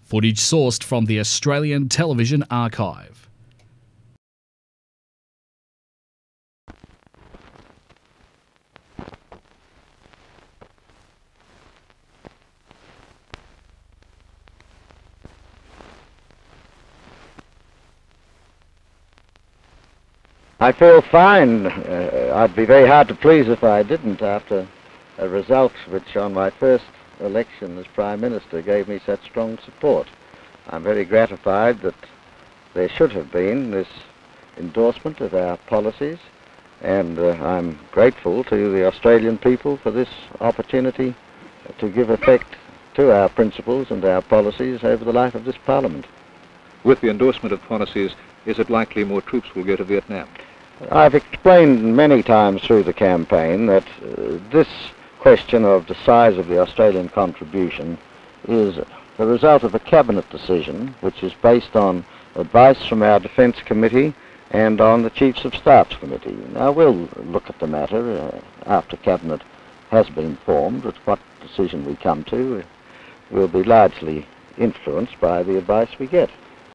Footage sourced from the Australian Television Archive. I feel fine. I'd be very hard to please if I didn't, after a result which on my first election as Prime Minister gave me such strong support. I'm very gratified that there should have been this endorsement of our policies, and I'm grateful to the Australian people for this opportunity to give effect to our principles and our policies over the life of this Parliament. With the endorsement of policies, is it likely more troops will go to Vietnam? I've explained many times through the campaign that this question of the size of the Australian contribution is the result of a cabinet decision which is based on advice from our Defence Committee and on the Chiefs of Staff's Committee. Now we'll look at the matter after cabinet has been formed, but what decision we come to will be largely influenced by the advice we get.